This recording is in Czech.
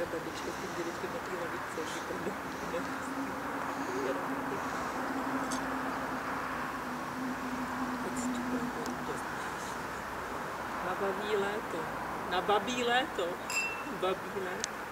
babička s tím dědečkem na té lavice, říkám, na babí léto, babí léto.